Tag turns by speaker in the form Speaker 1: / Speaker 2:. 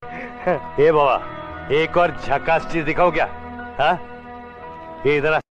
Speaker 1: ए बाबा, एक और झकास चीज दिखाओ क्या? हाँ, ये इधर आ।